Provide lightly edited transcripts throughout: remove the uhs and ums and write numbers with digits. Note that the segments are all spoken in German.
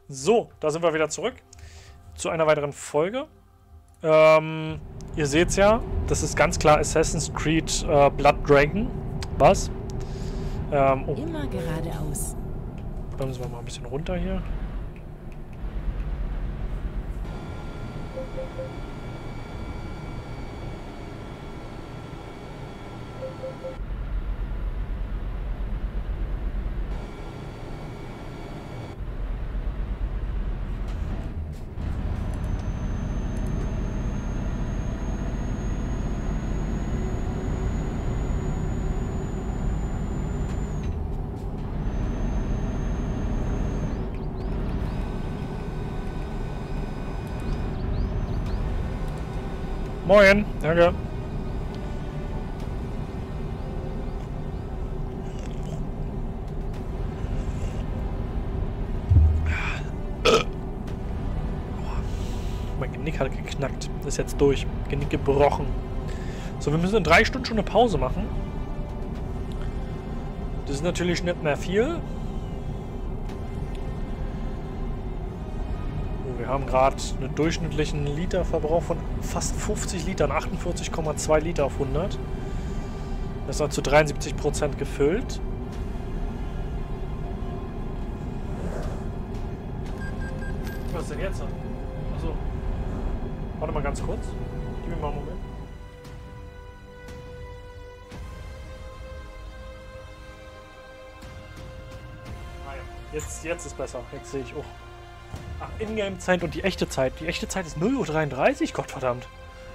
So, da sind wir wieder zurück zu einer weiteren Folge. Ihr seht's ja, das ist ganz klar Assassin's Creed Blood Dragon. Was? Oh. Immer geradeaus. Bremsen wir mal ein bisschen runter hier. Moin, danke. Mein Genick hat geknackt. Ist jetzt durch. Genick gebrochen. So, wir müssen in 3 Stunden schon eine Pause machen. Das ist natürlich nicht mehr viel. Wir haben gerade einen durchschnittlichen Literverbrauch von fast 50 Litern, 48,2 Liter auf 100. Das ist zu 73% gefüllt. Was ist denn jetzt? Achso. Warte mal ganz kurz. Gib mir mal einen Moment. Ah ja. Jetzt ist besser. Jetzt sehe ich auch. Ach, Ingame-Zeit und die echte Zeit. Die echte Zeit ist 0:33 Uhr, Gottverdammt.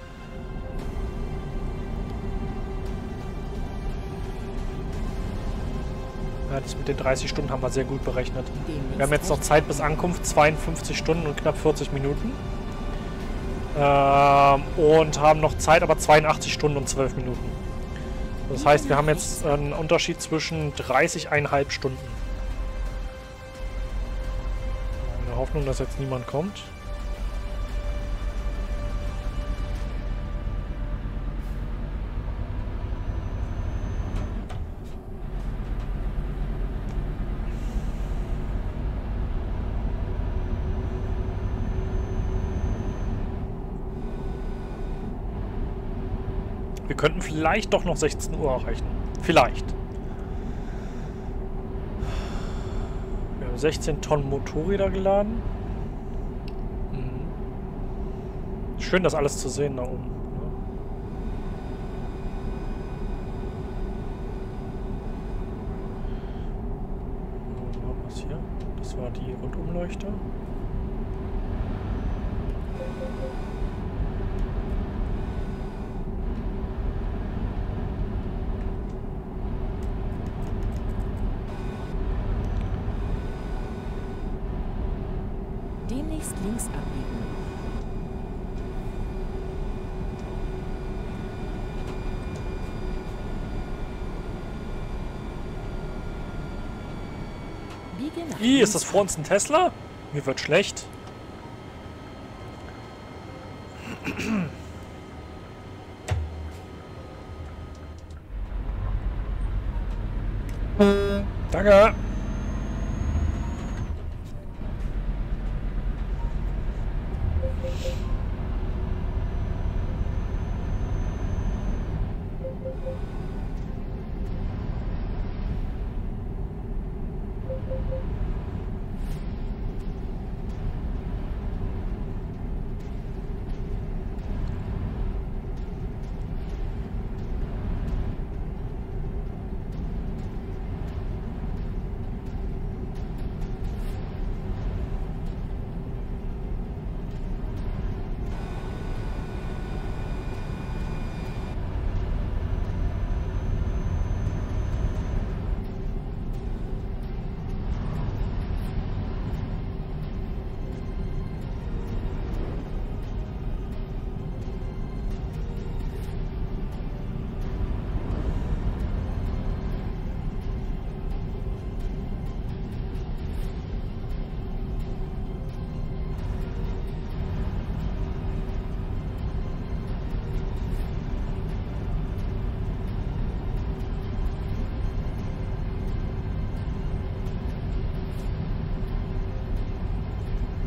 Ja, das mit den 30 Stunden haben wir sehr gut berechnet. Wir haben jetzt noch Zeit bis Ankunft, 52 Stunden und knapp 40 Minuten. Und haben noch Zeit, aber 82 Stunden und 12 Minuten. Das heißt, wir haben jetzt einen Unterschied zwischen 30,5 Stunden. Hoffnung, dass jetzt niemand kommt. Wir könnten vielleicht doch noch 16 Uhr erreichen. Vielleicht. 16 Tonnen Motorräder geladen. Schön, das alles zu sehen da oben. Was hier? Das war die Rundumleuchte. Demnächst links abbiegen. Biege nach Ih, ist das vor uns ein Tesla? Mir wird schlecht. Danke.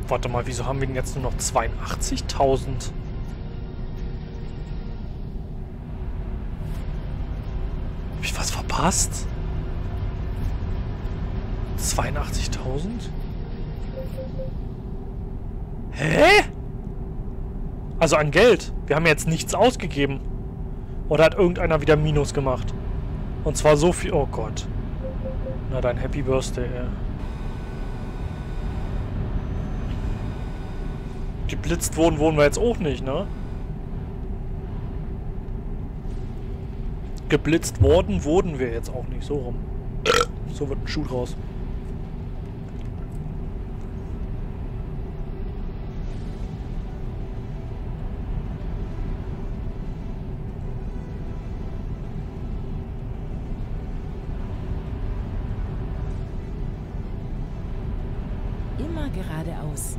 Warte mal, wieso haben wir denn jetzt nur noch 82.000? Hab ich was verpasst? 82.000? Hä? Also an Geld. Wir haben jetzt nichts ausgegeben. Oder hat irgendeiner wieder Minus gemacht? Und zwar so viel... Oh Gott. Na dann Happy Birthday, ey. Geblitzt wurden wir jetzt auch nicht, ne? Geblitzt wurden wir jetzt auch nicht. So rum. So wird ein Schuh draus. Immer geradeaus.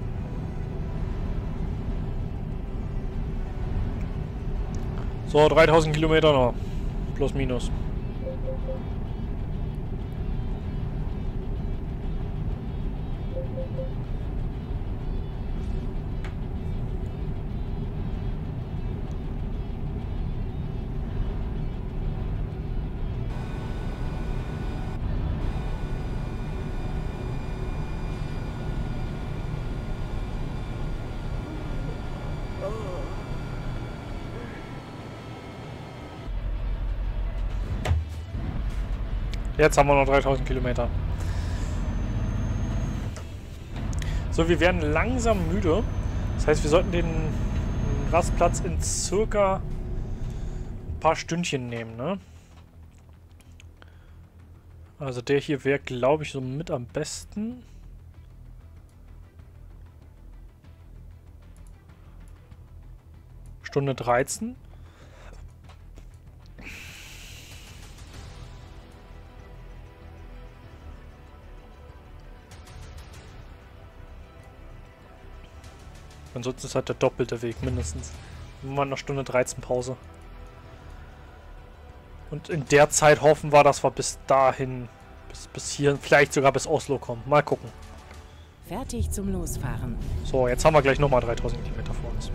So, 3000 Kilometer noch. Plus, minus. Jetzt haben wir noch 3000 Kilometer. So, wir werden langsam müde. Das heißt, wir sollten den Rastplatz in circa ein paar Stündchen nehmen, ne? Also der hier wäre, glaube ich, so mit am besten. Stunde 13. Ansonsten ist halt der doppelte Weg mindestens. Wir machen eine Stunde 13 Pause. Und in der Zeit hoffen wir, dass wir bis dahin, bis hier, vielleicht sogar bis Oslo kommen. Mal gucken. Fertig zum Losfahren. So, jetzt haben wir gleich nochmal 3000 Kilometer vor uns.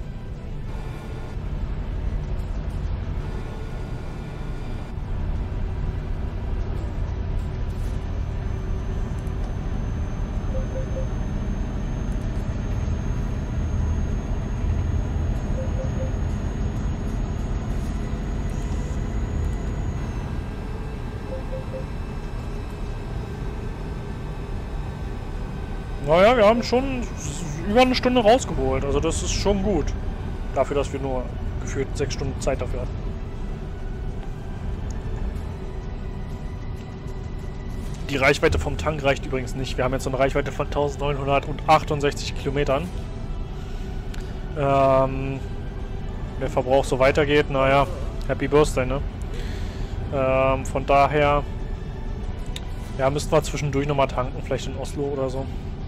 Naja, wir haben schon über eine Stunde rausgeholt. Also das ist schon gut. Dafür, dass wir nur gefühlt 6 Stunden Zeit dafür hatten. Die Reichweite vom Tank reicht übrigens nicht. Wir haben jetzt so eine Reichweite von 1968 Kilometern. Der Verbrauch so weitergeht, naja, Happy Birthday, ne? Von daher, ja, müssten wir zwischendurch nochmal tanken, vielleicht in Oslo oder so.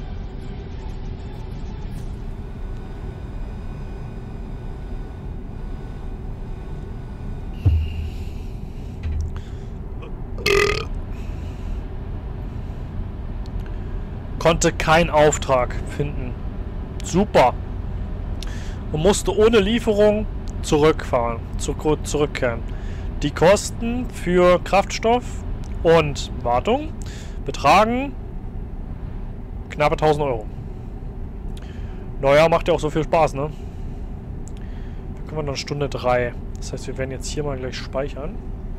Konnte keinen Auftrag finden. Super. Und musste ohne Lieferung zurückfahren, zurückkehren. Die Kosten für Kraftstoff und Wartung betragen knappe 1000 Euro. Naja, macht ja auch so viel Spaß, ne? Da können wir dann Stunde 3. Das heißt, wir werden jetzt hier mal gleich speichern.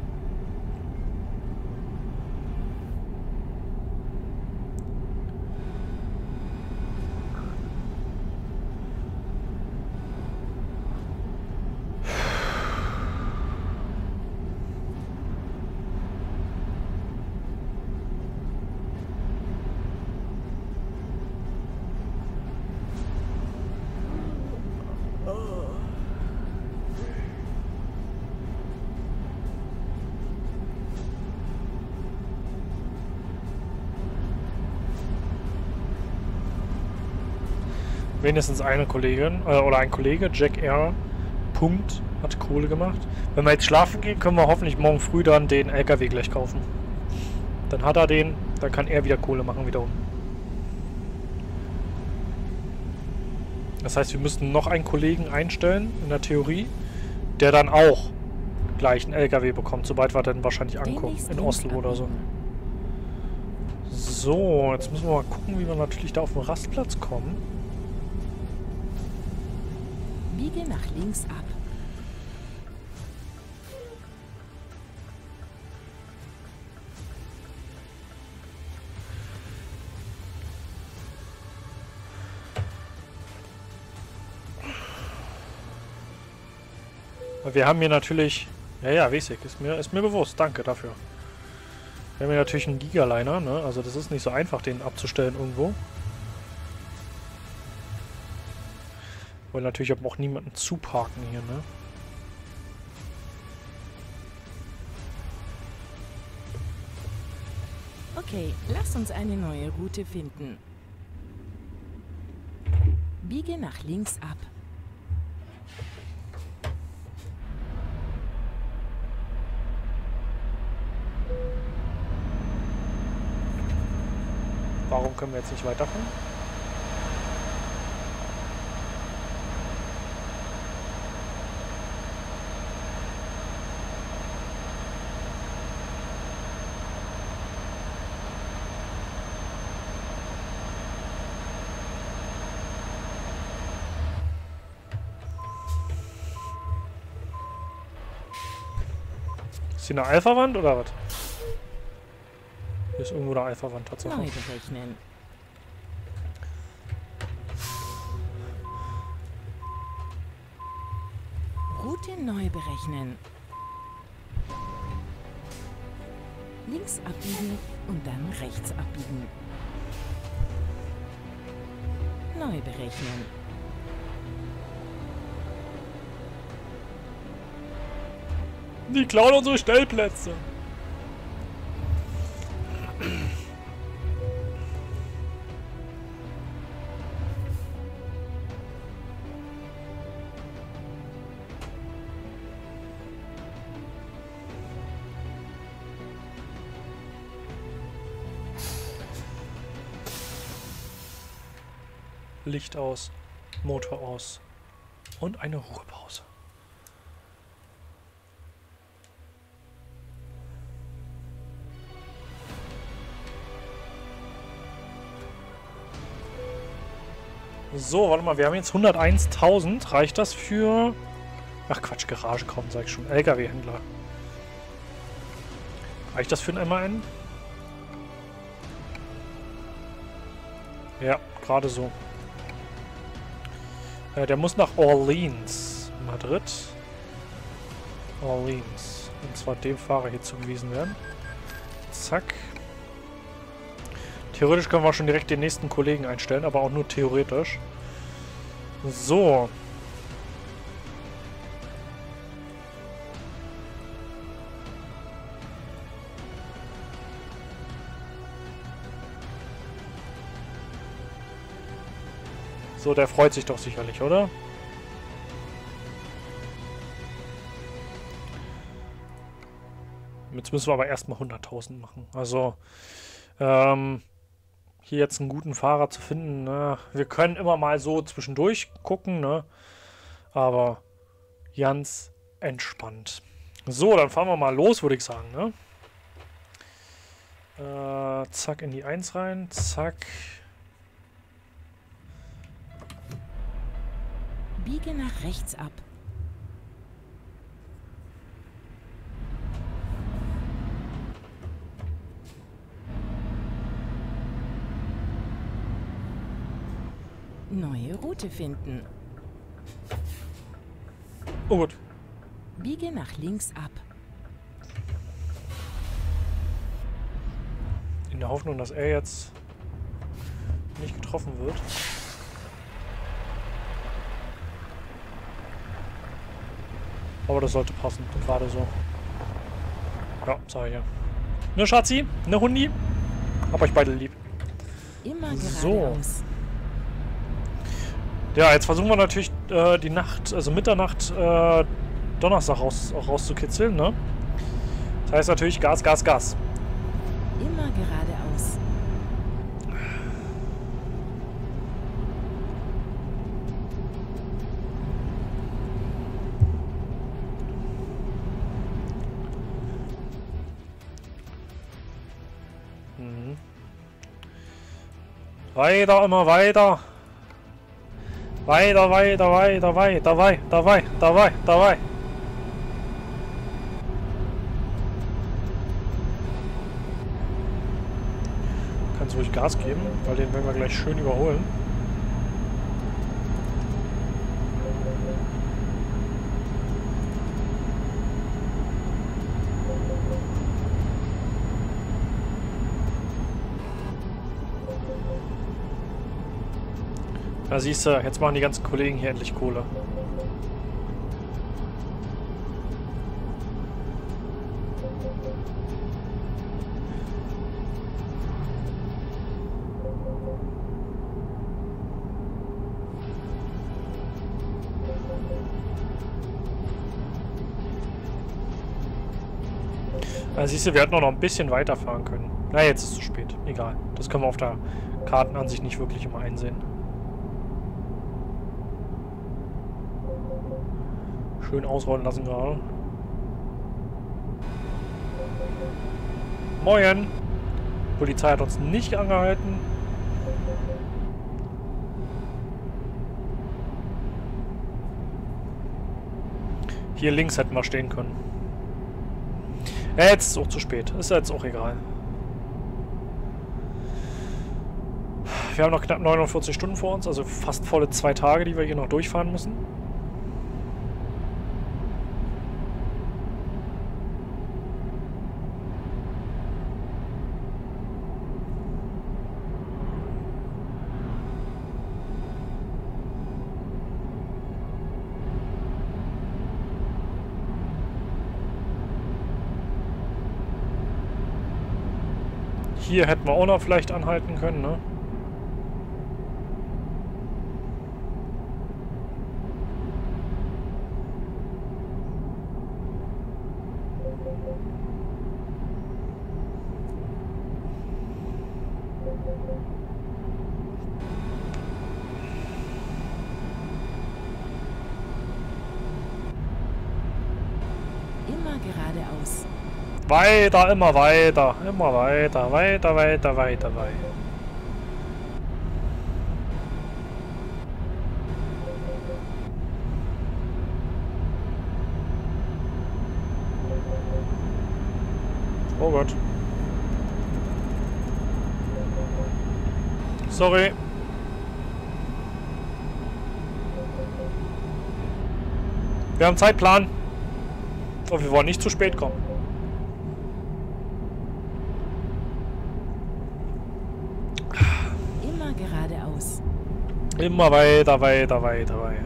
Wenigstens eine Kollegin oder ein Kollege, Jack R. Punkt, hat Kohle gemacht. Wenn wir jetzt schlafen gehen, können wir hoffentlich morgen früh dann den LKW gleich kaufen. Dann hat er den, dann kann er wieder Kohle machen wiederum. Das heißt, wir müssten noch einen Kollegen einstellen, in der Theorie, der dann auch gleich einen LKW bekommt, sobald wir dann wahrscheinlich ankommen, in Oslo oder so. So, jetzt müssen wir mal gucken, wie wir natürlich da auf den Rastplatz kommen. Biege nach links ab. Wir haben hier natürlich... Ja, weiß ich. Ist mir bewusst. Danke dafür. Wir haben hier natürlich einen Gigaliner, ne? Also das ist nicht so einfach, den abzustellen irgendwo. Wollen natürlich aber auch niemanden zuparken hier, ne? Okay, lass uns eine neue Route finden. Biege nach links ab. Warum können wir jetzt nicht weiterfahren? Ist hier eine Alpha-Wand oder was? Hier ist irgendwo eine Alpha-Wand tatsächlich. Neu berechnen. Route neu berechnen. Links abbiegen und dann rechts abbiegen. Neu berechnen. Die klauen unsere Stellplätze. Licht aus, Motor aus und eine Ruhepause. So, warte mal, wir haben jetzt 101.000. Reicht das für... Ach Quatsch, Garage kaufen, sag ich schon. LKW-Händler. Reicht das für einen MAN? Ja, gerade so. Der muss nach Orleans, Madrid. Orleans. Und zwar dem Fahrer hier zugewiesen werden. Zack. Theoretisch können wir schon direkt den nächsten Kollegen einstellen, aber auch nur theoretisch. So. So, der freut sich doch sicherlich, oder? Jetzt müssen wir aber erstmal 100.000 machen. Also, hier jetzt einen guten Fahrer zu finden, ne? Wir können immer mal so zwischendurch gucken, ne? Aber ganz entspannt. So, dann fahren wir mal los, würde ich sagen, ne? Zack, in die 1 rein, zack. Biege nach rechts ab. Neue Route finden. Oh gut. Biege nach links ab. In der Hoffnung, dass er jetzt nicht getroffen wird. Aber das sollte passen, gerade so. Ja, sag ich ja. Ne Schatzi, ne Hundi. Hab euch beide lieb. Immer So. geradeaus. Ja, jetzt versuchen wir natürlich die Nacht, also Mitternacht, Donnerstag rauszukitzeln, ne? Das heißt natürlich Gas, Gas, Gas. Immer geradeaus. Weiter, immer weiter. Weiter, weiter, weiter, weiter, weiter, weiter, weiter, weiter. Kannst ruhig Gas geben, weil den werden wir gleich schön überholen. Da siehst du, jetzt machen die ganzen Kollegen hier endlich Kohle. Da siehst du, wir hätten auch noch ein bisschen weiterfahren können. Na, jetzt ist es zu spät. Egal. Das können wir auf der Kartenansicht nicht wirklich immer einsehen. Schön ausrollen lassen gerade. Moin! Die Polizei hat uns nicht angehalten. Hier links hätten wir stehen können. Ja, jetzt ist es auch zu spät. Ist jetzt auch egal. Wir haben noch knapp 49 Stunden vor uns, also fast volle 2 Tage, die wir hier noch durchfahren müssen. Hier hätten wir auch noch vielleicht anhalten können, ne? Immer geradeaus. Weiter, immer weiter, weiter, weiter, weiter, weiter. Oh Gott. Sorry. Wir haben Zeitplan. Und wir wollen nicht zu spät kommen. Immer geradeaus. Immer weiter, weiter, weiter, weiter.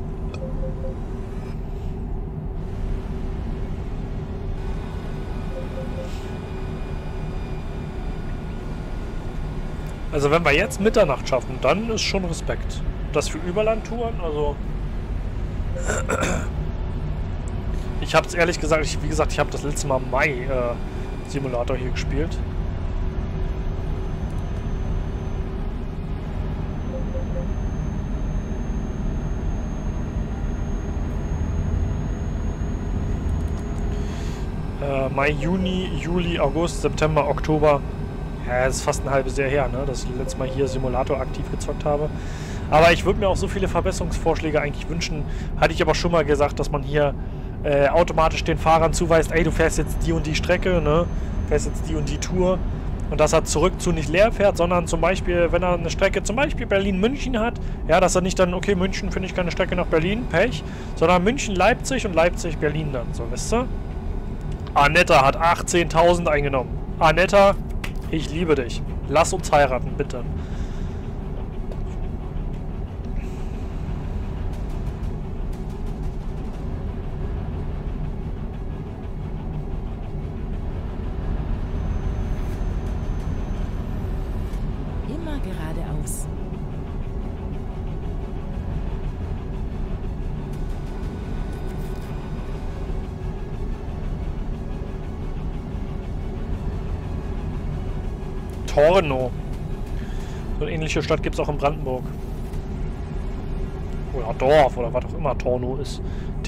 Also wenn wir jetzt Mitternacht schaffen, dann ist schon Respekt. Das für Überlandtouren, also... Ich habe es ehrlich gesagt, wie gesagt, ich habe das letzte Mal Mai Simulator hier gespielt. Mai, Juni, Juli, August, September, Oktober. Ja, das ist fast ein halbes Jahr her, ne, dass ich letztes Mal hier Simulator aktiv gezockt habe. Aber ich würde mir auch so viele Verbesserungsvorschläge eigentlich wünschen. Hatte ich aber schon mal gesagt, dass man hier automatisch den Fahrern zuweist, ey, du fährst jetzt die und die Strecke, ne, fährst jetzt die und die Tour. Und dass er zurück zu nicht leer fährt, sondern zum Beispiel, wenn er eine Strecke, zum Beispiel Berlin-München hat, ja, dass er nicht dann, okay, München finde ich keine Strecke nach Berlin, Pech, sondern München-Leipzig und Leipzig-Berlin dann, so, wisst ihr? Anetta hat 18.000 eingenommen. Anetta, ich liebe dich. Lass uns heiraten, bitte. Immer geradeaus. Torno. So eine ähnliche Stadt gibt es auch in Brandenburg. Oder Dorf, oder was auch immer Torno ist.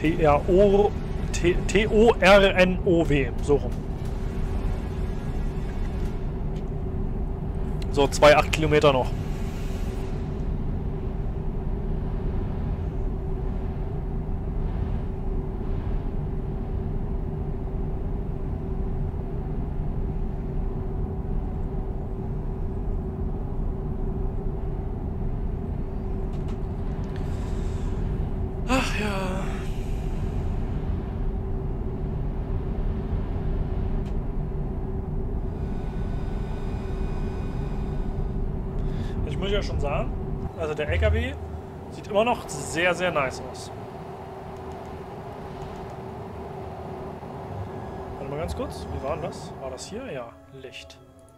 T-O-R-N-O-W. So rum. So, 2,8 Kilometer noch. Ja. Ich muss ja schon sagen, also der LKW sieht immer noch sehr, sehr nice aus. Warte mal ganz kurz, wie war denn das? War das hier? Ja, Licht.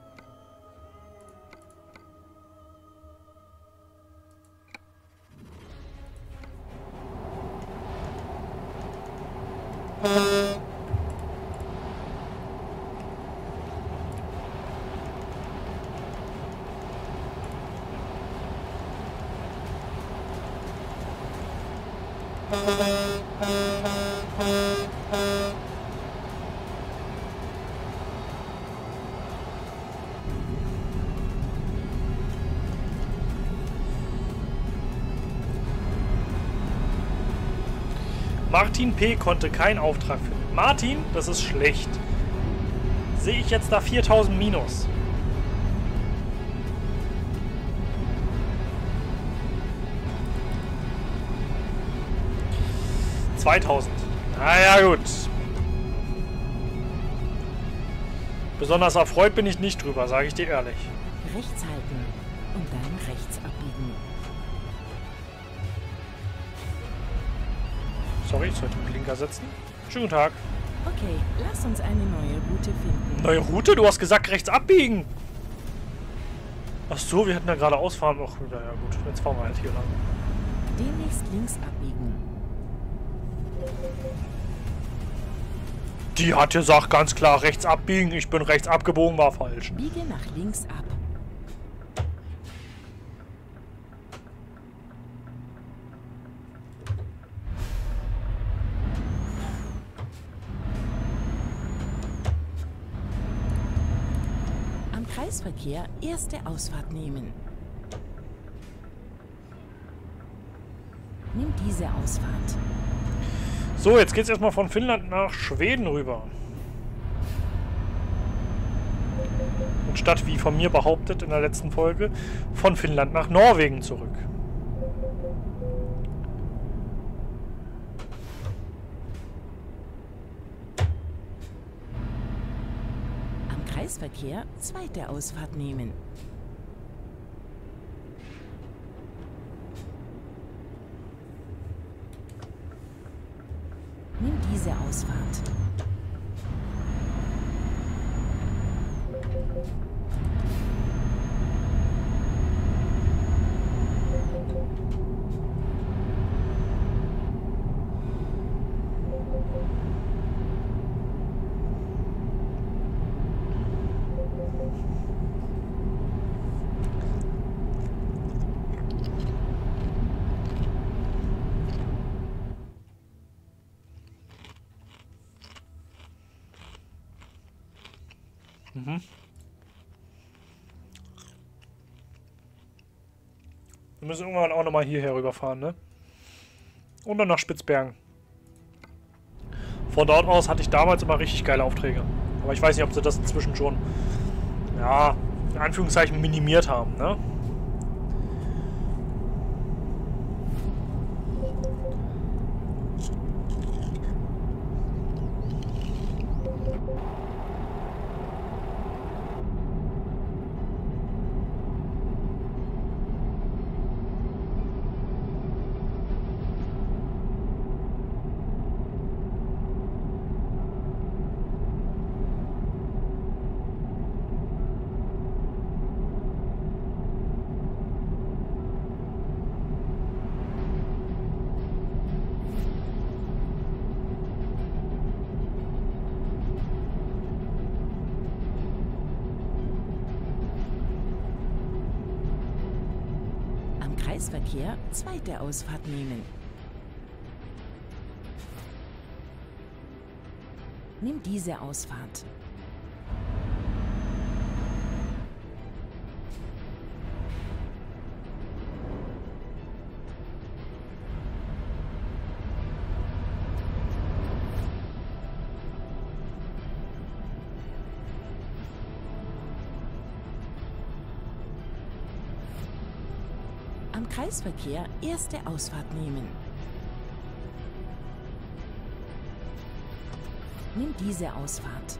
Martin P. konnte keinen Auftrag finden. Martin, das ist schlecht. Sehe ich jetzt da 4000 minus. $2000. Naja, gut. Besonders erfreut bin ich nicht drüber, sage ich dir ehrlich. Rechts halten und dann rechts abbiegen. Sorry, ich sollte den Blinker setzen. Schönen guten Tag. Okay, lass uns eine neue Route finden. Neue Route? Du hast gesagt, rechts abbiegen. Ach so, wir hätten ja gerade ausfahren. Ach, naja, gut. Jetzt fahren wir halt hier lang. Demnächst links abbiegen. Die hat gesagt, ganz klar, rechts abbiegen. Ich bin rechts abgebogen, war falsch. Biege nach links ab. Am Kreisverkehr erste Ausfahrt nehmen. Nimm diese Ausfahrt. So, jetzt geht's erstmal von Finnland nach Schweden rüber. Und statt, wie von mir behauptet in der letzten Folge, von Finnland nach Norwegen zurück. Am Kreisverkehr zweite Ausfahrt nehmen. Nimm diese Ausfahrt. Wir müssen irgendwann auch nochmal hierher rüberfahren, ne? Und dann nach Spitzbergen. Von dort aus hatte ich damals immer richtig geile Aufträge. Aber ich weiß nicht, ob sie das inzwischen schon, ja, in Anführungszeichen minimiert haben, ne? Kreisverkehr zweite Ausfahrt nehmen. Nimm diese Ausfahrt. Am Kreisverkehr erste Ausfahrt nehmen. Nimm diese Ausfahrt.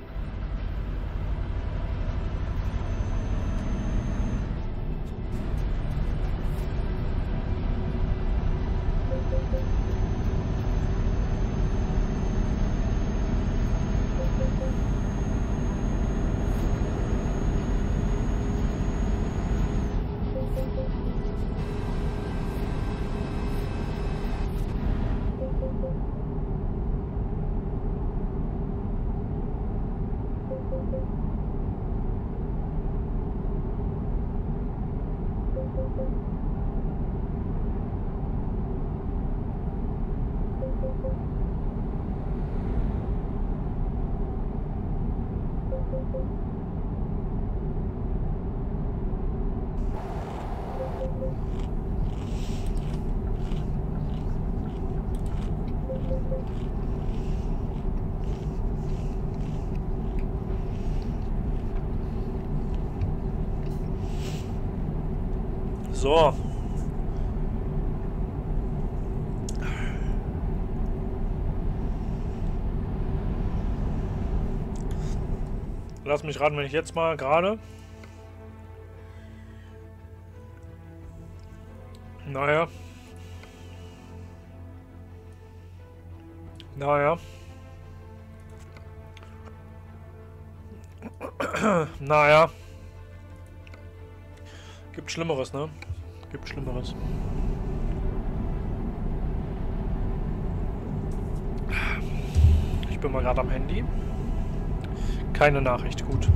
So. Lass mich raten, wenn ich jetzt mal gerade... Naja. Naja. Gibt Schlimmeres, ne? Gibt Schlimmeres. Ich bin mal gerade am Handy. Keine Nachricht, gut.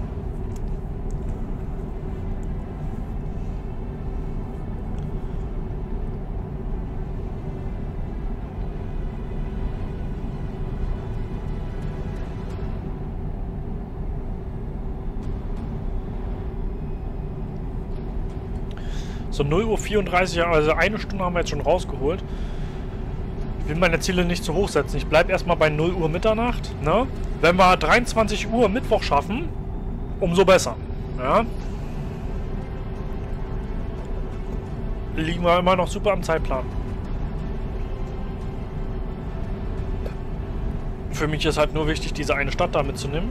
So 0:34 Uhr, also eine Stunde haben wir jetzt schon rausgeholt. Ich will meine Ziele nicht zu hoch setzen. Ich bleibe erstmal bei 0 Uhr Mitternacht. Ne? Wenn wir 23 Uhr Mittwoch schaffen, umso besser. Ja? Liegen wir immer noch super am Zeitplan. Für mich ist halt nur wichtig, diese eine Stadt da mitzunehmen.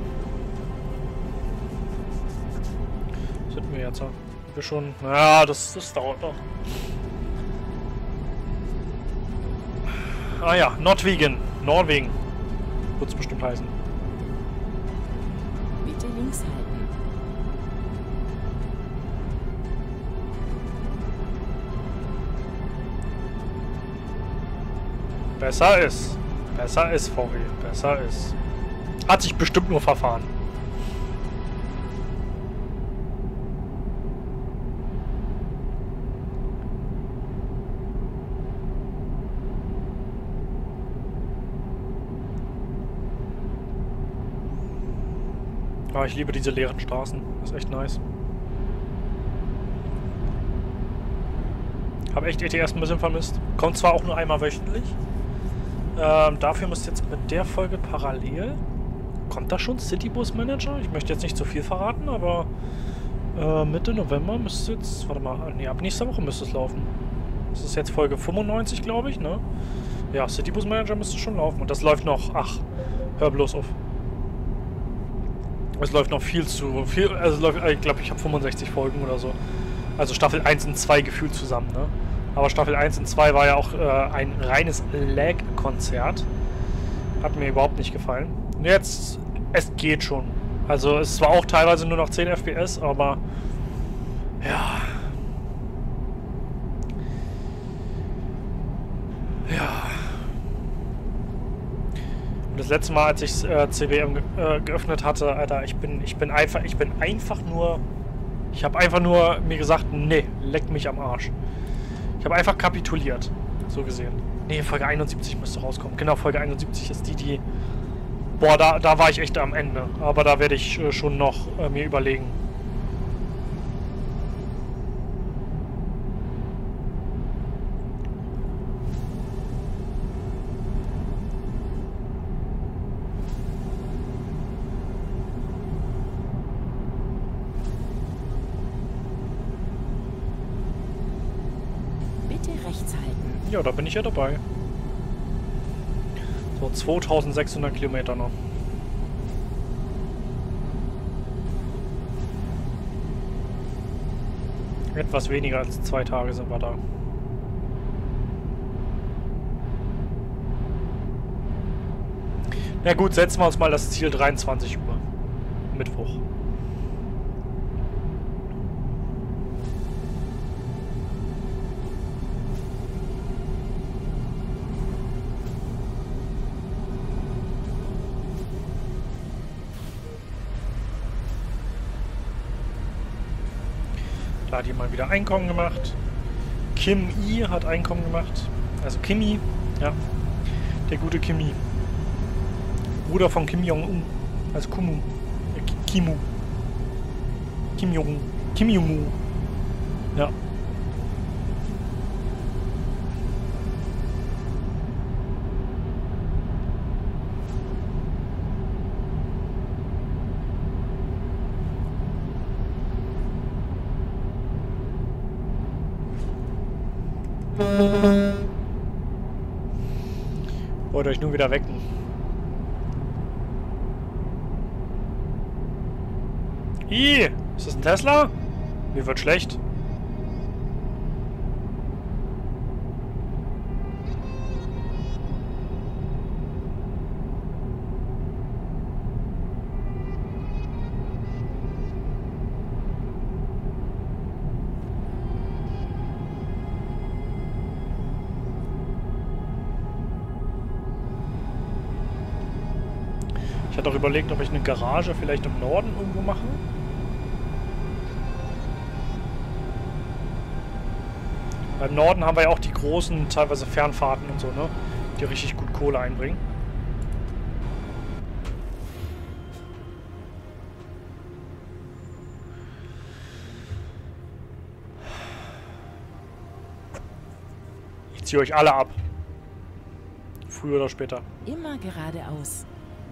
Sind wir jetzt? Wir schon. Ja, das dauert noch. Ah ja, Norwegen. Norwegen. Wird es bestimmt heißen. Bitte links halten. Besser ist. Besser ist, VW. Besser ist. Hat sich bestimmt nur verfahren. Ah, ich liebe diese leeren Straßen. Das ist echt nice. Habe echt ETS ein bisschen vermisst. Kommt zwar auch nur einmal wöchentlich. Dafür müsst jetzt mit der Folge parallel... Kommt da schon City Bus Manager? Ich möchte jetzt nicht zu viel verraten, aber... Mitte November müsste jetzt... Warte mal, nee, ab nächster Woche müsste es laufen. Das ist jetzt Folge 95, glaube ich, ne? Ja, City Bus Manager müsste schon laufen. Und das läuft noch... Ach, hör bloß auf. Es läuft noch viel zu viel, also läuft, ich glaube, ich habe 65 Folgen oder so. Also Staffel 1 und 2 gefühlt zusammen, ne? Aber Staffel 1 und 2 war ja auch ein reines Lag-Konzert. Hat mir überhaupt nicht gefallen. Und jetzt, es geht schon. Also es war auch teilweise nur noch 10 FPS, aber ja. Ja. Das letzte Mal, als ich CBM geöffnet hatte, Alter, ich habe einfach nur mir gesagt, nee, leck mich am Arsch. Ich habe einfach kapituliert, so gesehen. Nee, Folge 71 müsste rauskommen. Genau, Folge 71 ist die... Boah, da war ich echt am Ende. Aber da werde ich schon noch mir überlegen. Ja, da bin ich ja dabei. So, 2600 Kilometer noch. Etwas weniger als 2 Tage sind wir da. Na gut, setzen wir uns mal das Ziel 23 Uhr. Mittwoch. Da hat jemand wieder Einkommen gemacht. Kim I hat Einkommen gemacht. Also Kimi, ja. Der gute Kimi. Bruder von Kim Jong-un. Also Kumu. Kimu. Kim Jong. Kim Jong-un. Ja. Wollt euch nur wieder wecken. Ih, ist das ein Tesla? Mir wird schlecht. Ich hatte auch überlegt, ob ich eine Garage vielleicht im Norden irgendwo mache. Im Norden haben wir ja auch die großen, teilweise Fernfahrten und so, ne? Die richtig gut Kohle einbringen. Ich ziehe euch alle ab. Früher oder später. Immer geradeaus.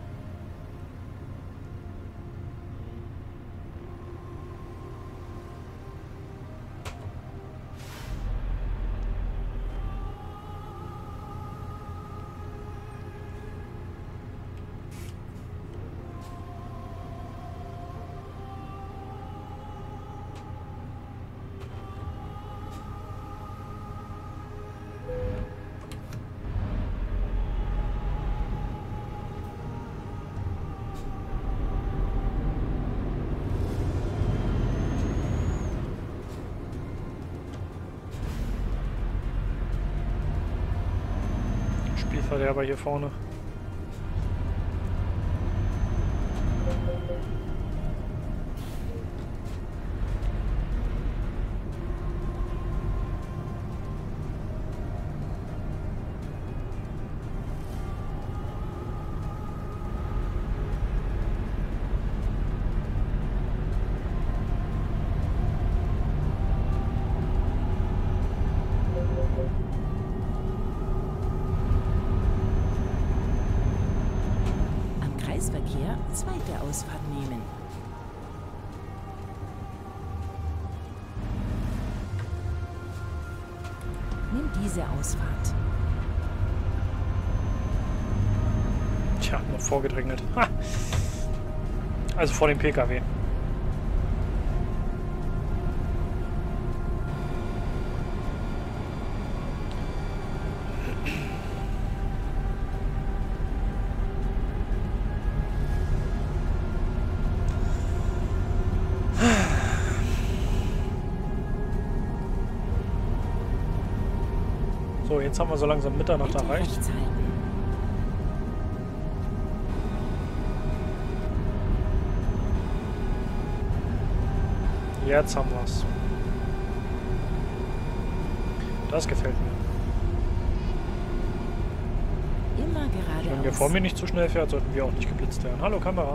Spielverderber hier vorne. Kreisverkehr zweite Ausfahrt nehmen. Nimm diese Ausfahrt. Tja, noch vorgedrängelt. Ha. Also vor dem PKW. So, jetzt haben wir so langsam Mitternacht erreicht. Jetzt haben wir's. Das gefällt mir. Immer geradeaus. Wenn der vor mir nicht zu schnell fährt, sollten wir auch nicht geblitzt werden. Hallo Kamera.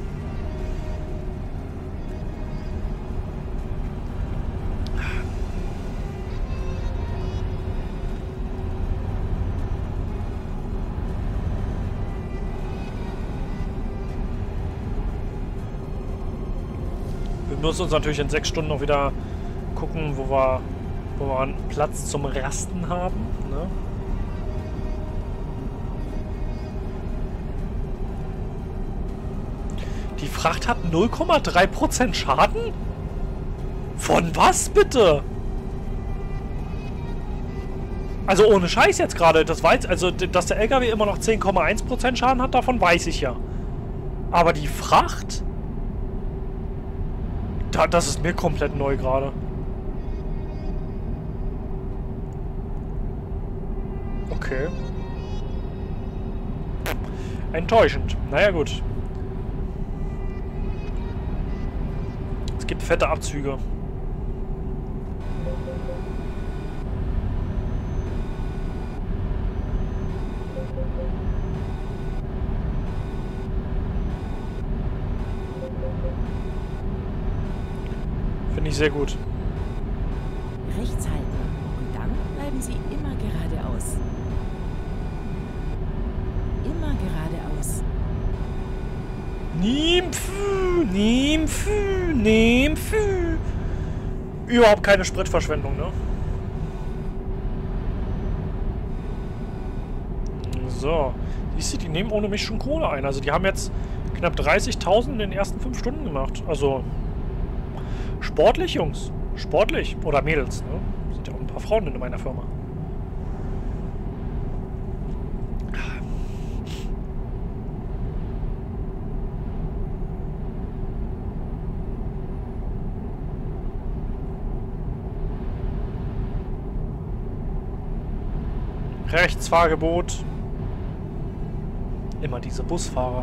Wir müssen uns natürlich in 6 Stunden noch wieder gucken, wo wir einen Platz zum Rasten haben. Ne? Die Fracht hat 0,3% Schaden? Von was bitte? Also ohne Scheiß jetzt gerade. Das weiß, also dass der LKW immer noch 10,1% Schaden hat, davon weiß ich ja. Aber die Fracht? Das ist mir komplett neu gerade. Okay. Enttäuschend. Naja, gut. Es gibt fette Abzüge. Finde ich sehr gut. Rechts halten und dann bleiben Sie immer geradeaus. Immer geradeaus. Nymph. Überhaupt keine Spritverschwendung, ne? So. Siehst du, die nehmen ohne mich schon Kohle ein. Also die haben jetzt knapp 30.000 in den ersten 5 Stunden gemacht. Also sportlich, Jungs. Sportlich. Oder Mädels, ne? Sind ja auch ein paar Frauen in meiner Firma. Rechtsfahrgebot. Immer diese Busfahrer.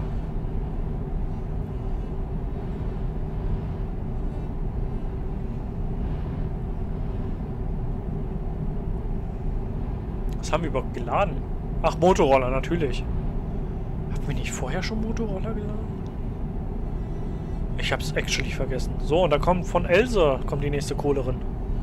Was haben wir überhaupt geladen? Ach, Motorroller, natürlich. Haben wir nicht vorher schon Motorroller geladen? Ich hab's actually vergessen. So, und da kommt von Else die nächste Kohlerin.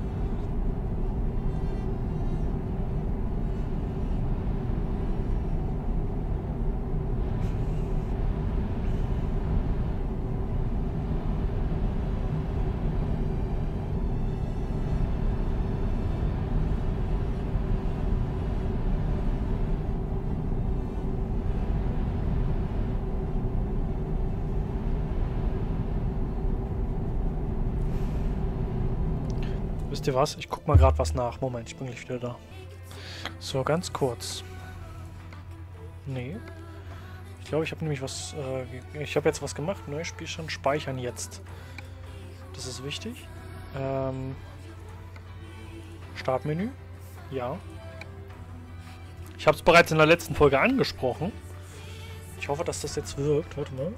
Wisst ihr was? Ich guck mal gerade was nach. Moment, ich bin gleich wieder da. So, ganz kurz. Nee. Ich glaube, ich habe nämlich was... ich habe jetzt was gemacht. Neues Spielstand speichern jetzt. Das ist wichtig. Startmenü. Ja. Ich habe es bereits in der letzten Folge angesprochen. Ich hoffe, dass das jetzt wirkt. Warte mal.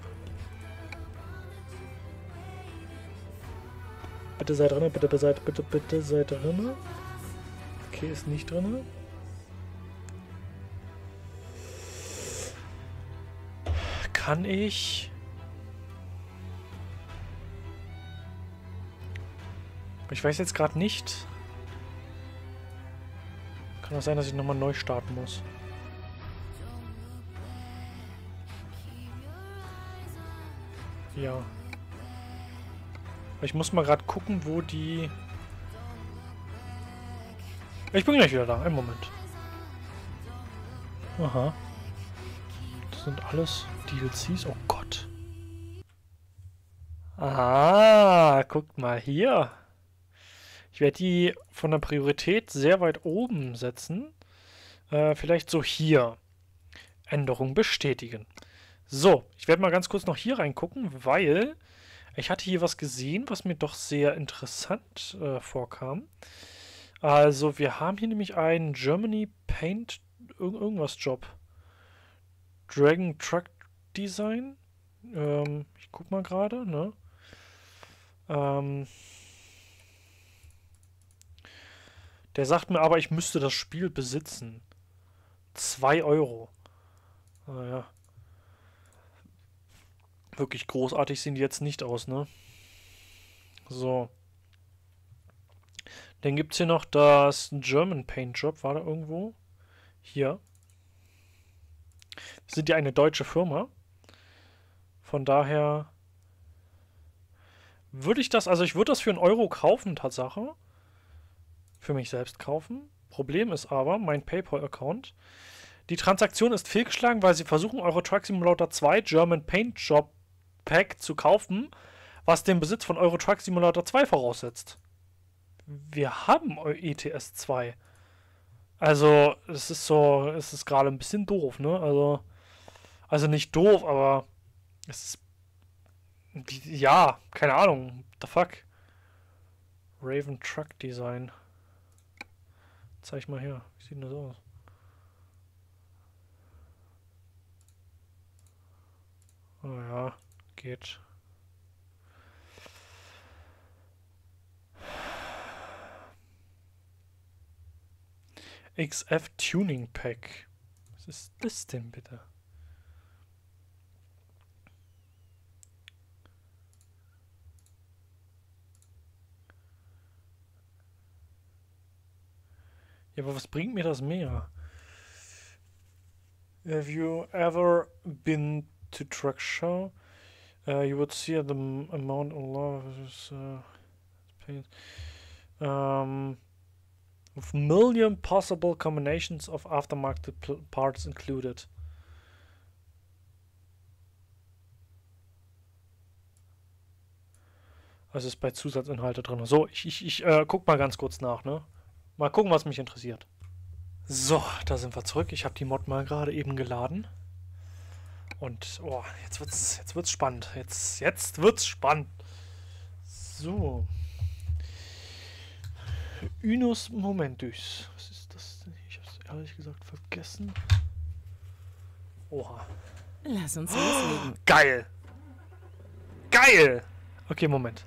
Bitte seid drin, bitte seid drin. Okay, ist nicht drin. Kann ich... Ich weiß jetzt gerade nicht. Kann das sein, dass ich nochmal neu starten muss? Ja. Ich muss mal gerade gucken, wo die... Ich bin gleich wieder da. Einen Moment. Aha. Das sind alles DLCs. Oh Gott. Ah, guckt mal hier. Ich werde die von der Priorität sehr weit oben setzen. Vielleicht so hier. Änderung bestätigen. So, ich werde mal ganz kurz noch hier reingucken, weil ich hatte hier was gesehen, was mir doch sehr interessant vorkam. Also, wir haben hier nämlich einen Germany Paint irgendwas Job. Dragon Truck Design. Ich guck mal gerade, ne? Der sagt mir aber, ich müsste das Spiel besitzen. 2 Euro. Naja. Wirklich großartig sehen die jetzt nicht aus, ne? So. Dann gibt es hier noch das German Paint Job. War da irgendwo? Hier. Wir sind ja eine deutsche Firma. Von daher würde ich das, also ich würde das für 1 Euro kaufen, Tatsache. Für mich selbst kaufen. Problem ist aber, mein PayPal-Account. Die Transaktion ist fehlgeschlagen, weil sie versuchen, Euro Truck Simulator 2 German Paint Job Pack zu kaufen, was den Besitz von Euro Truck Simulator 2 voraussetzt. wir haben ETS 2. Also, es ist gerade ein bisschen doof, ne? Also nicht doof, aber es ist, ja, keine Ahnung. What the fuck? Raven Truck Design. Zeig mal her. Wie sieht denn das aus? Oh ja, geht. XF Tuning Pack. Was ist das denn bitte? Ja, aber was bringt mir das mehr? Have you ever been to truck show? You would see the amount of love paint. With million possible combinations of aftermarket parts included. Also ist bei Zusatzinhalte drin. So, ich guck mal ganz kurz nach, ne? Mal gucken, was mich interessiert. So, da sind wir zurück. Ich habe die Mod mal gerade eben geladen. Und, oh, jetzt wird's spannend. Jetzt wird's spannend. So. Unus Momentus. Was ist das denn? Ich habe es ehrlich gesagt vergessen. Oha. Lass uns loslegen. Geil. Geil. Okay, Moment.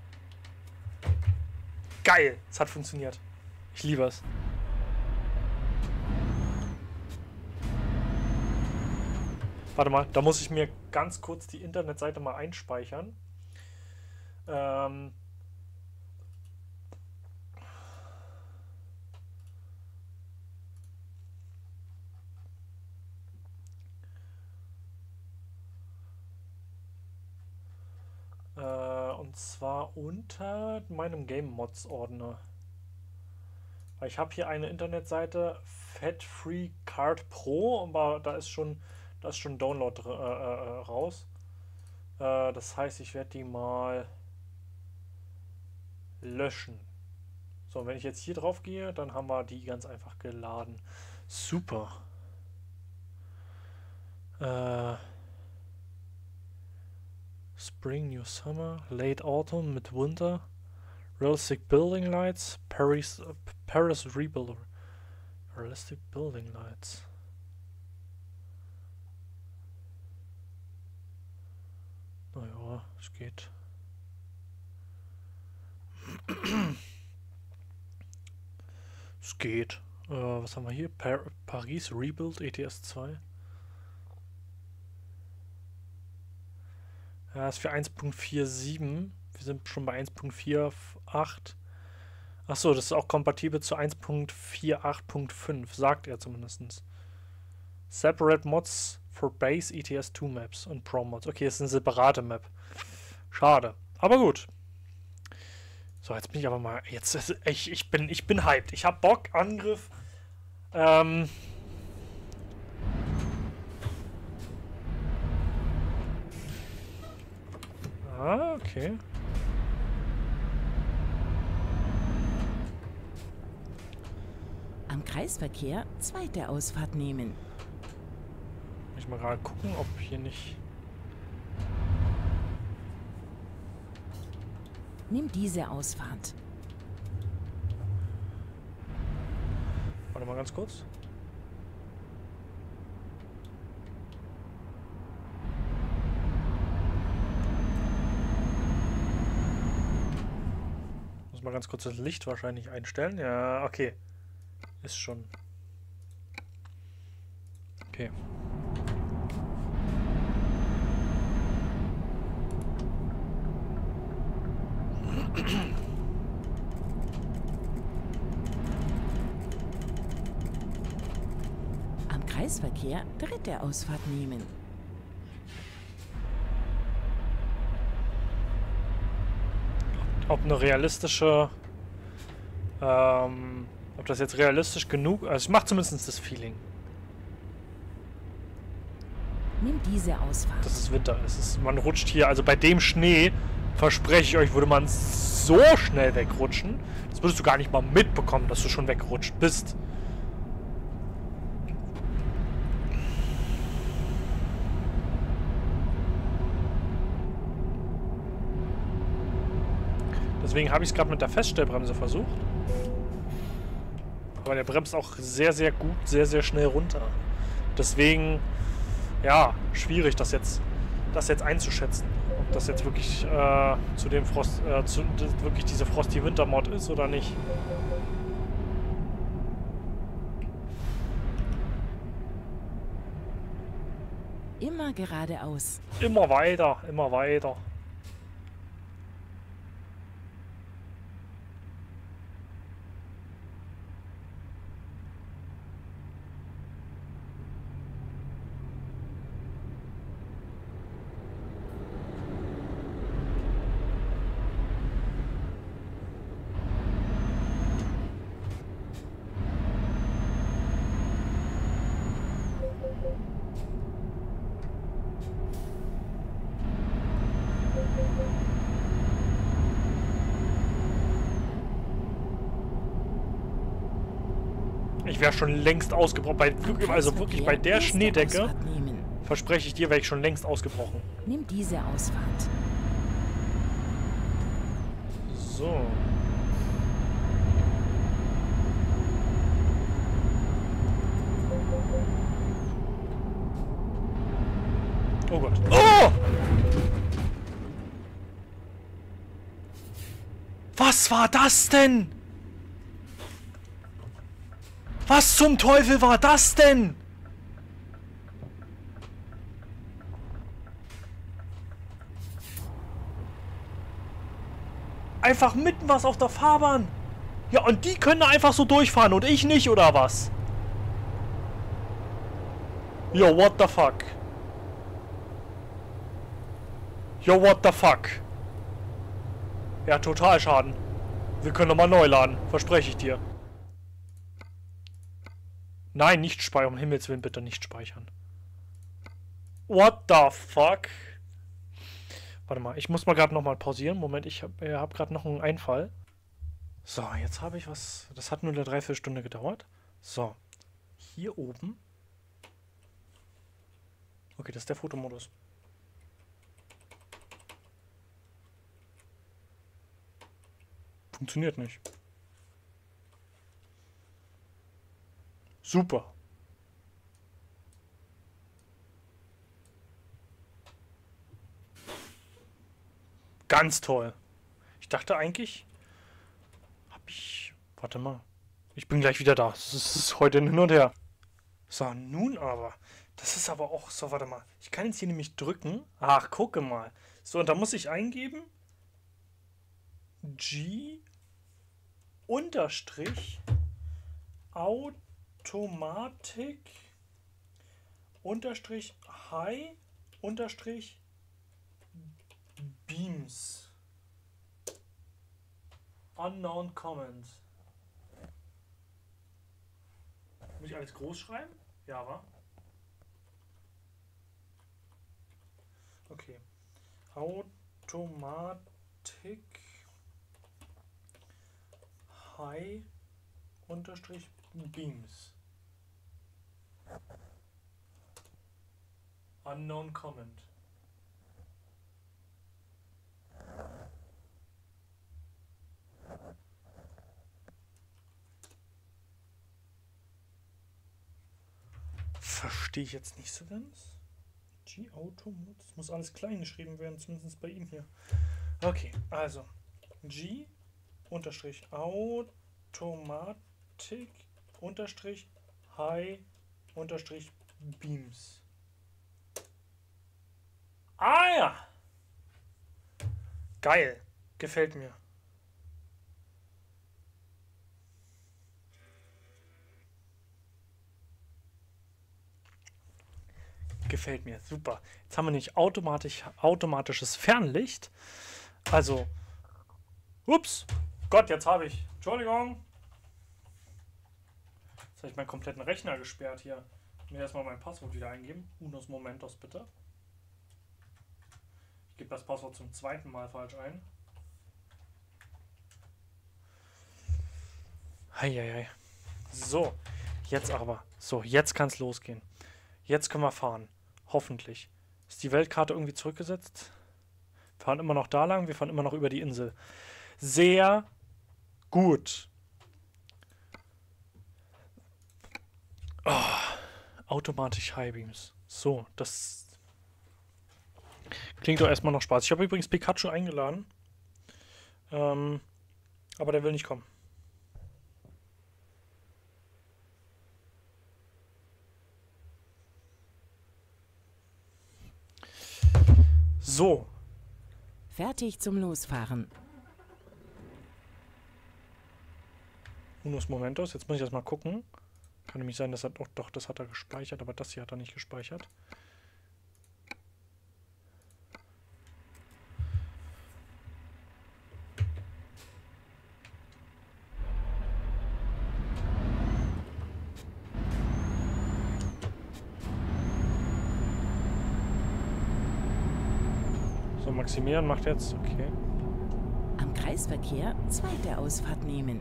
Geil. Es hat funktioniert. Ich liebe es. Warte mal, da muss ich mir ganz kurz die Internetseite mal einspeichern. Und zwar unter meinem Game Mods Ordner. Weil ich habe hier eine Internetseite Fat Free Card Pro, aber da ist schon Download raus. Das heißt, ich werde die mal löschen. So, wenn ich jetzt hier drauf gehe, dann haben wir die ganz einfach geladen. Super. Spring, New Summer, Late Autumn mit Winter, Realistic Building Lights, Paris Rebuilder. Realistic Building Lights. Naja, es geht. Es geht. Was haben wir hier? Paris Rebuild ETS 2. Ja, ist für 1.47. Wir sind schon bei 1.48. Achso, das ist auch kompatibel zu 1.48.5, sagt er zumindest. Separate Mods for Base ETS 2 Maps und Pro Mods. Okay, es ist eine separate Map. Schade. Aber gut. So, jetzt bin ich aber mal. Ich bin hyped. Ich hab Bock. Angriff. Okay. Am Kreisverkehr zweite Ausfahrt nehmen. Muss ich mal gerade gucken, ob hier nicht. Nimm diese Ausfahrt. Warte mal ganz kurz. Muss mal ganz kurz das Licht wahrscheinlich einstellen. Ja, okay. Ist schon. Okay. Am Kreisverkehr dritte Ausfahrt nehmen. Ob eine realistische, ob das jetzt realistisch genug, also es macht zumindest das Feeling. Nimm diese Ausfahrt. Dass es Winter ist. Man rutscht hier, also bei dem Schnee verspreche ich euch, würde man so schnell wegrutschen. Das würdest du gar nicht mal mitbekommen, dass du schon weggerutscht bist. Deswegen habe ich es gerade mit der Feststellbremse versucht. Aber der bremst auch sehr, sehr gut, sehr, sehr schnell runter. Deswegen, ja, schwierig, das jetzt einzuschätzen. Ob das jetzt wirklich zu dem wirklich diese Frosty Winter-Mod ist oder nicht. Immer geradeaus. Immer weiter, immer weiter. Ich wäre schon längst ausgebrochen. Also wirklich bei der Schneedecke, verspreche ich dir, wäre ich schon längst ausgebrochen. Nimm diese Ausfahrt. So. Oh Gott. Oh! Was war das denn? Was zum Teufel war das denn? Einfach mitten was auf der Fahrbahn. Ja, und die können da einfach so durchfahren und ich nicht, oder was? Yo, what the fuck? Yo, what the fuck? Ja, total Schaden. Wir können nochmal neu laden, verspreche ich dir. Nein, nicht speichern. Um Himmels Willen, bitte nicht speichern. What the fuck? Warte mal, ich muss mal gerade nochmal pausieren. Moment, ich hab gerade noch einen Einfall. So, jetzt habe ich was. Das hat nur eine Dreiviertelstunde gedauert. So, hier oben. Okay, das ist der Fotomodus. Funktioniert nicht. Super. Ganz toll. Ich dachte eigentlich, warte mal. Ich bin gleich wieder da. Es ist heute hin und her. So, nun aber. Das ist aber auch so, warte mal. Ich kann jetzt hier nämlich drücken. Ach, gucke mal. So, und da muss ich eingeben. G unterstrich Automatik unterstrich High unterstrich Beams. Unknown Comment. Muss ich alles groß schreiben? Ja, wa? Okay. Automatik High unterstrich Beams. Unknown Comment. Verstehe ich jetzt nicht so ganz. G-Auto, das muss alles klein geschrieben werden, zumindest bei ihm hier. Okay, also G unterstrich Automatik unterstrich High unterstrich Beams. Ah ja! Geil. Gefällt mir. Gefällt mir. Super. Jetzt haben wir nicht automatisches Fernlicht. Also. Ups. Gott, jetzt habe ich. Entschuldigung. Jetzt habe ich meinen kompletten Rechner gesperrt hier. Ich will erstmal mein Passwort wieder eingeben. Unos momentos bitte. gebe das Passwort zum zweiten Mal falsch ein. Heieiei. So, jetzt aber. So, jetzt kann es losgehen. Jetzt können wir fahren. Hoffentlich. Ist die Weltkarte irgendwie zurückgesetzt? Wir fahren immer noch da lang, wir fahren immer noch über die Insel. Sehr gut. Oh, automatisch Highbeams. So, das klingt doch erstmal noch Spaß. Ich habe übrigens Pikachu eingeladen. Aber der will nicht kommen. So. Fertig zum Losfahren. Unus Momentos. Jetzt muss ich erstmal gucken. Kann nämlich sein, dass er doch, das hat er gespeichert, aber das hier hat er nicht gespeichert. So, Maximilian macht jetzt, okay. Am Kreisverkehr zweite Ausfahrt nehmen.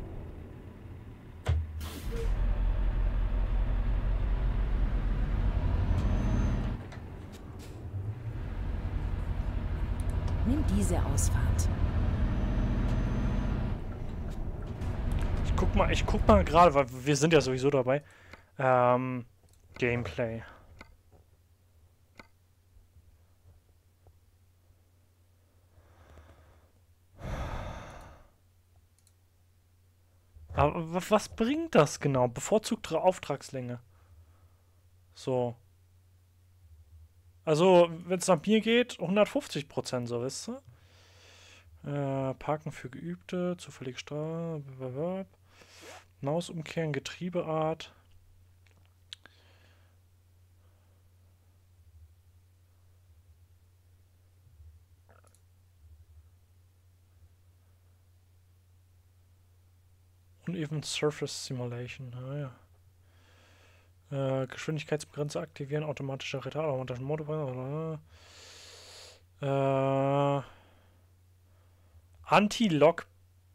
Nimm diese Ausfahrt. Ich guck mal gerade, weil wir sind ja sowieso dabei. Gameplay. Aber was bringt das genau? Bevorzugte Auftragslänge. So. Also, wenn es nach mir geht, 150%, so, weißt du? Parken für Geübte, zufällige Strafe, Maus umkehren, Getriebeart. Uneven Surface Simulation, Geschwindigkeitsgrenze aktivieren, automatischer Retard, automatischer Motor. Anti-Lock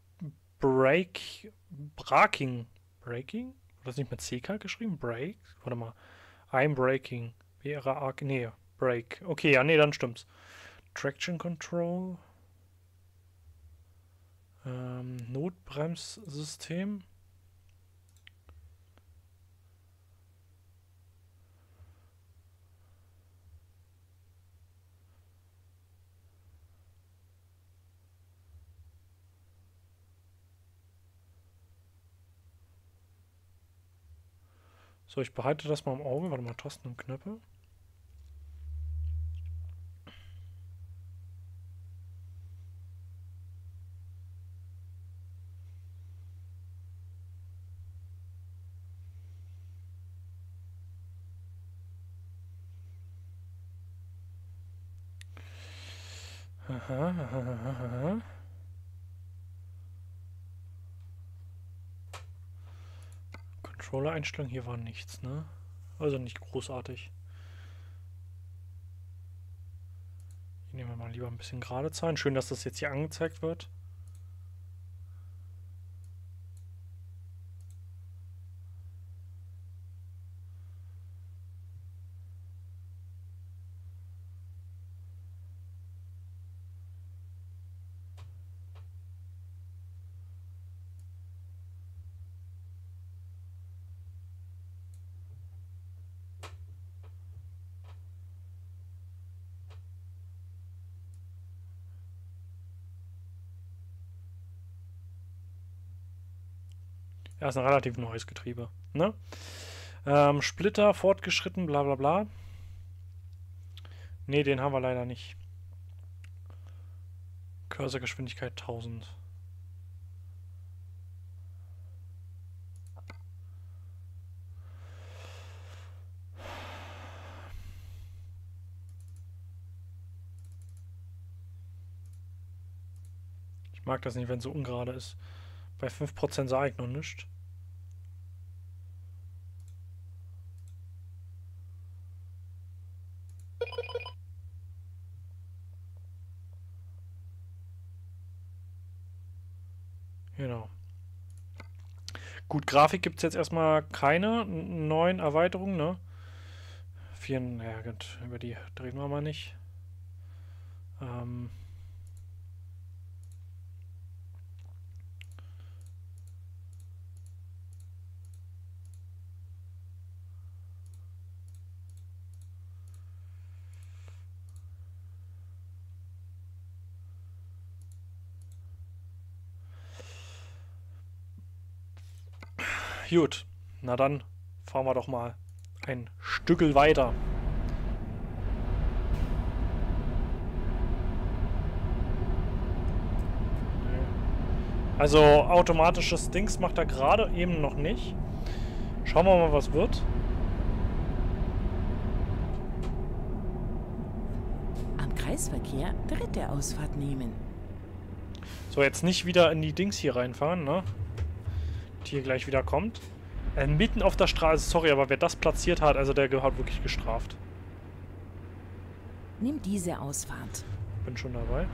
Braking. Braking? War das nicht mit CK geschrieben? Break? Warte mal. I'm braking. Nee, Break. Okay, ja, nee, dann stimmt's. Traction Control. Notbremssystem. So, ich behalte das mal im Auge. Warte mal, Tasten und Knöpfe. Aha. Controller-Einstellungen, hier war nichts, ne? Also nicht großartig. Hier nehmen wir mal lieber ein bisschen gerade Zahlen. Schön, dass das jetzt hier angezeigt wird. Ja, ist ein relativ neues Getriebe, ne? Splitter, fortgeschritten, bla bla bla. Ne, den haben wir leider nicht. Cursorgeschwindigkeit 1000. Ich mag das nicht, wenn es so ungerade ist. Bei 5% sah ich noch nichts. Genau. Gut, Grafik gibt es jetzt erstmal keine neuen Erweiterungen, ne? Ja gut, über die reden wir mal nicht. Gut, na dann fahren wir doch mal ein Stückel weiter. Also automatisches Dings macht er gerade eben noch nicht. Schauen wir mal, was wird. Am Kreisverkehr dritte Ausfahrt nehmen. So, jetzt nicht wieder in die Dings hier reinfahren, ne? Die hier gleich wieder kommt. Mitten auf der Straße, sorry, aber wer das platziert hat, also der gehört wirklich gestraft. Nimm diese Ausfahrt. Bin schon dabei.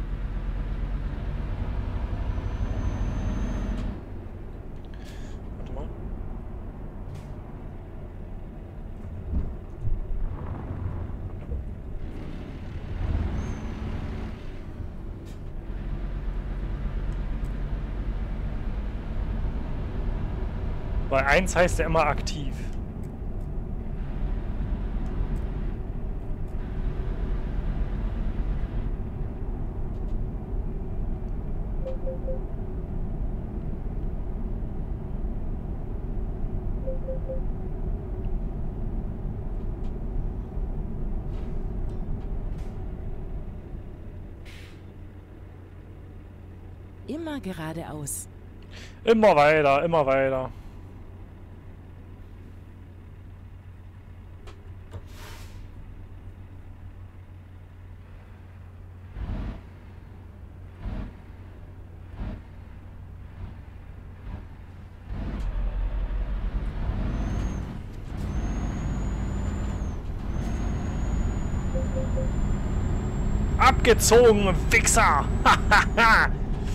Warte mal. Bei 1 heißt er immer aktiv. Immer geradeaus. Immer weiter, immer weiter. Abgezogen, Wichser! Hahaha!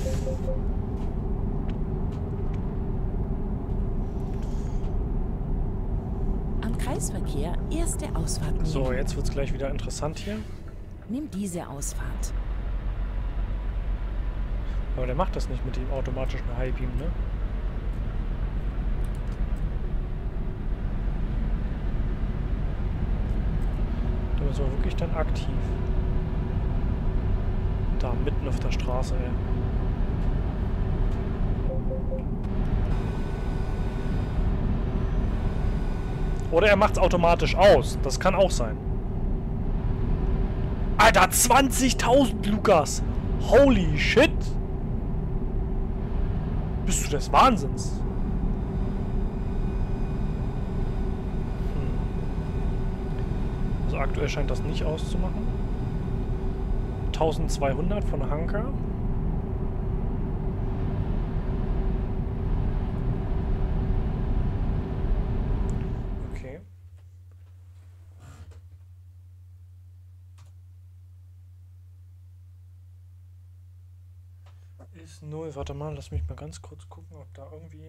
Am Kreisverkehr erste Ausfahrt nehmen. So, jetzt wird's gleich wieder interessant hier. Nimm diese Ausfahrt. Aber der macht das nicht mit dem automatischen Highbeam, ne? Da ist er wirklich dann aktiv. Da mitten auf der Straße, ey. Oder er macht's automatisch aus. Das kann auch sein. Alter, 20.000, Lukas! Holy shit! Bist du des Wahnsinns? Also aktuell scheint das nicht auszumachen. 1200 von Hanka. Okay. Ist 0. Warte mal, lass mich mal ganz kurz gucken, ob da irgendwie...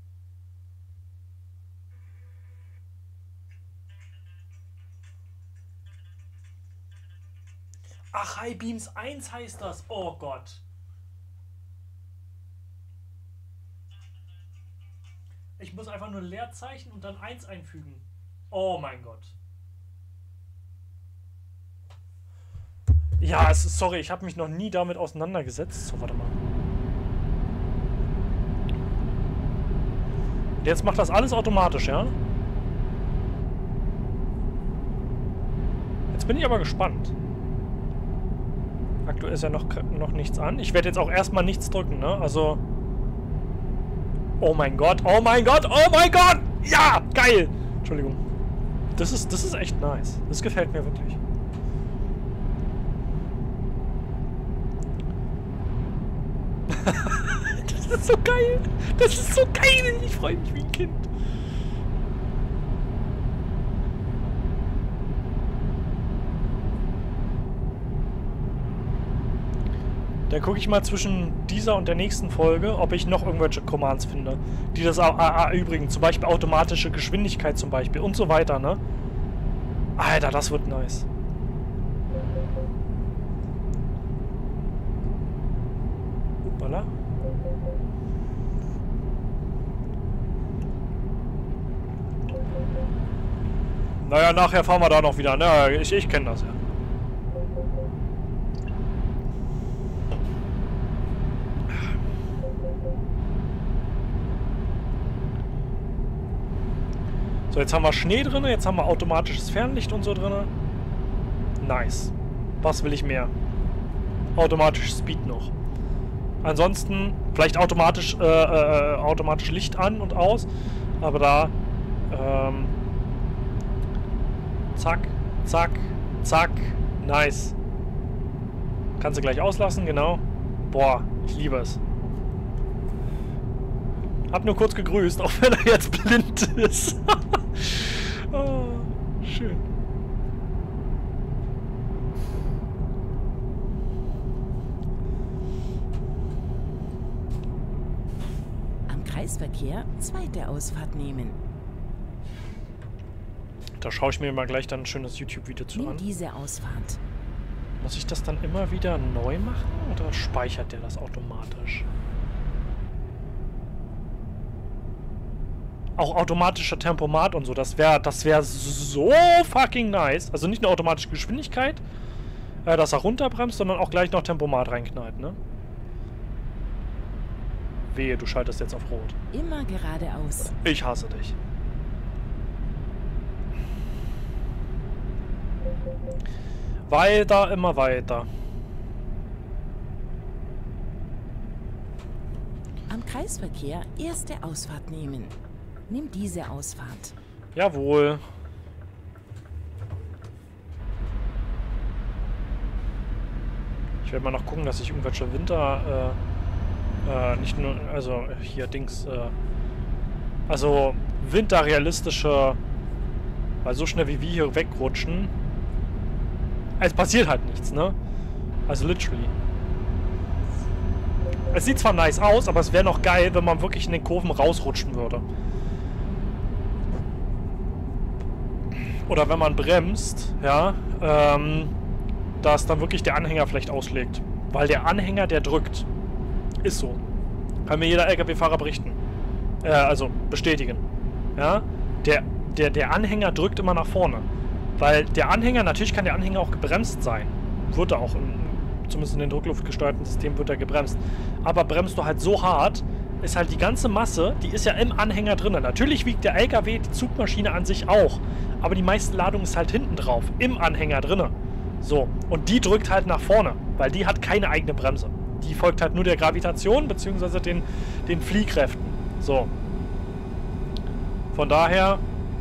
Ach, Highbeams 1 heißt das. Oh Gott. Ich muss einfach nur Leerzeichen und dann 1 einfügen. Oh mein Gott. Ja, sorry, ich habe mich noch nie damit auseinandergesetzt. So, warte mal. Jetzt macht das alles automatisch, ja? Jetzt bin ich aber gespannt. Aktuell ist ja noch nichts an. Ich werde jetzt auch erstmal nichts drücken, ne? Also... Oh mein Gott, oh mein Gott, oh mein Gott! Ja, geil! Entschuldigung. Das ist echt nice. Das gefällt mir wirklich. Das ist so geil! Das ist so geil! Ich freue mich wie ein Kind. Dann gucke ich mal zwischen dieser und der nächsten Folge, ob ich noch irgendwelche Commands finde, die das erübrigen. Zum Beispiel automatische Geschwindigkeit zum Beispiel und so weiter, ne? Alter, das wird nice. Hoppala. Naja, nachher fahren wir da noch wieder. Na, ich kenne das ja. So, jetzt haben wir Schnee drin, jetzt haben wir automatisches Fernlicht und so drin. Nice. Was will ich mehr? Automatisches Speed noch. Ansonsten vielleicht automatisch Licht an und aus. Aber da zack, zack, zack. Nice. Kannst du gleich auslassen, genau. Boah, ich liebe es. Hab nur kurz gegrüßt, auch wenn er jetzt blind ist. Oh, schön. Am Kreisverkehr zweite Ausfahrt nehmen. Da schaue ich mir mal gleich dann ein schönes YouTube-Video zu an. Diese Ausfahrt. Muss ich das dann immer wieder neu machen oder speichert der das automatisch? Auch automatischer Tempomat und so, das wär so fucking nice. Also nicht nur automatische Geschwindigkeit, dass er runterbremst, sondern auch gleich noch Tempomat reinknallt, ne? Wehe, du schaltest jetzt auf Rot. Immer geradeaus. Ich hasse dich. Weiter, immer weiter. Am Kreisverkehr erste Ausfahrt nehmen. Nimm diese Ausfahrt. Jawohl. Ich werde mal noch gucken, dass ich irgendwelche Winter, nicht nur, also hier Dings, also winterrealistische, weil so schnell wie wir hier wegrutschen, es passiert halt nichts, ne? Also literally. Es sieht zwar nice aus, aber es wäre noch geil, wenn man wirklich in den Kurven rausrutschen würde. Oder wenn man bremst, ja, dass dann wirklich der Anhänger vielleicht ausschlägt. Weil der Anhänger, der drückt. Ist so. Kann mir jeder LKW-Fahrer berichten. Also bestätigen. Ja, der Anhänger drückt immer nach vorne. Weil der Anhänger, natürlich kann der Anhänger auch gebremst sein. Wird er auch, zumindest in den druckluftgesteuerten Systemen wird er gebremst. Aber bremst du halt so hart, ist halt die ganze Masse, die ist ja im Anhänger drin. Natürlich wiegt der LKW, die Zugmaschine an sich auch. Aber die meiste Ladung ist halt hinten drauf, im Anhänger drin. So, und die drückt halt nach vorne, weil die hat keine eigene Bremse. Die folgt halt nur der Gravitation, beziehungsweise den Fliehkräften. So. Von daher...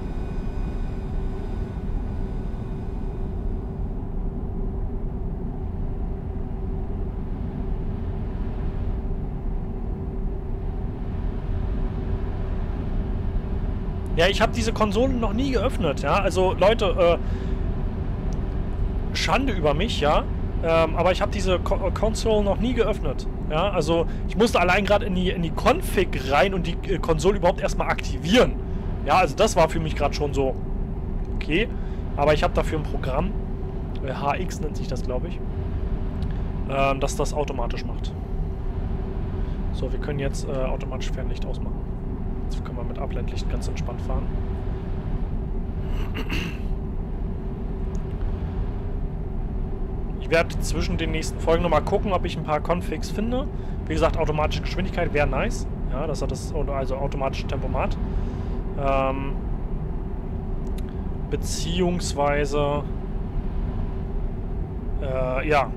Ja, ich habe diese Konsole noch nie geöffnet, ja. Also, Leute, Schande über mich, ja. Aber ich habe diese Konsole noch nie geöffnet, ja. Also, ich musste allein gerade in die Config rein und die Konsole überhaupt erstmal aktivieren. Ja, also das war für mich gerade schon so okay. Aber ich habe dafür ein Programm, HX nennt sich das, glaube ich, das das automatisch macht. So, wir können jetzt automatisch Fernlicht ausmachen. Jetzt können wir mit Abblendlicht ganz entspannt fahren. Ich werde zwischen den nächsten Folgen nochmal gucken, ob ich ein paar Configs finde. Wie gesagt, automatische Geschwindigkeit wäre nice. Ja, das hat das, also automatische Tempomat. Beziehungsweise ja.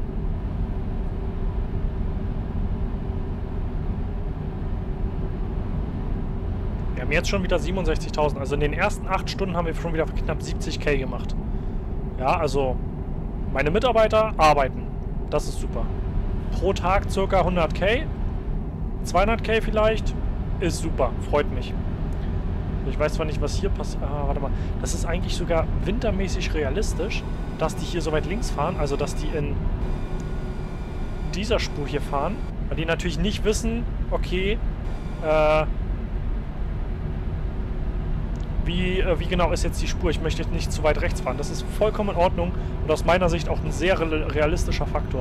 Wir haben jetzt schon wieder 67.000. Also in den ersten 8 Stunden haben wir schon wieder knapp 70.000 gemacht. Ja, also meine Mitarbeiter arbeiten. Das ist super. Pro Tag ca. 100.000. 200.000 vielleicht. Ist super. Freut mich. Ich weiß zwar nicht, was hier passiert. Ah, warte mal. Das ist eigentlich sogar wintermäßig realistisch, dass die hier so weit links fahren. Also, dass die in dieser Spur hier fahren, weil die natürlich nicht wissen, okay, wie genau ist jetzt die Spur. Ich möchte nicht zu weit rechts fahren. Das ist vollkommen in Ordnung und aus meiner Sicht auch ein sehr realistischer Faktor.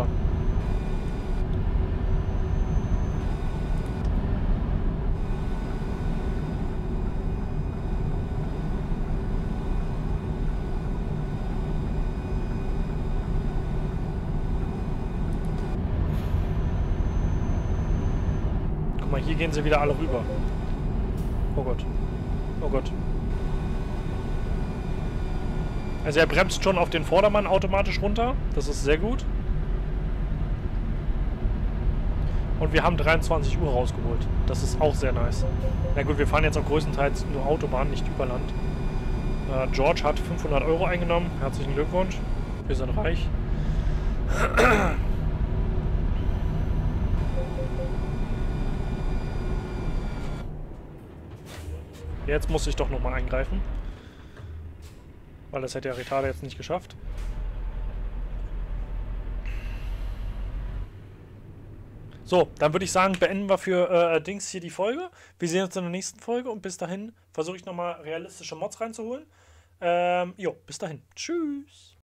Guck mal, hier gehen sie wieder alle rüber. Oh Gott. Oh Gott. Also er bremst schon auf den Vordermann automatisch runter. Das ist sehr gut. Und wir haben 23 Uhr rausgeholt. Das ist auch sehr nice. Na gut, wir fahren jetzt auch größtenteils nur Autobahn, nicht über Land. George hat 500 Euro eingenommen. Herzlichen Glückwunsch. Wir sind reich. Jetzt muss ich doch nochmal eingreifen. Weil das hätte ja Retarder jetzt nicht geschafft. So, dann würde ich sagen, beenden wir für Dings hier die Folge. Wir sehen uns in der nächsten Folge und bis dahin versuche ich nochmal realistische Mods reinzuholen. Jo, bis dahin. Tschüss.